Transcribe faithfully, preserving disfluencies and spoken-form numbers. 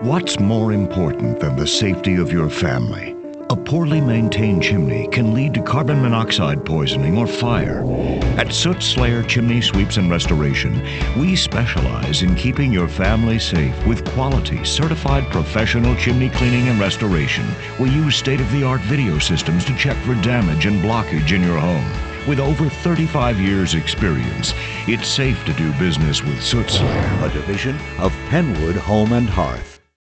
What's more important than the safety of your family? A poorly maintained chimney can lead to carbon monoxide poisoning or fire. At Sootslayer Chimney Sweeps and Restoration, we specialize in keeping your family safe with quality, certified professional chimney cleaning and restoration. We use state-of-the-art video systems to check for damage and blockage in your home. With over thirty-five years experience, it's safe to do business with Sootslayer, a division of Pennwood Home and Hearth.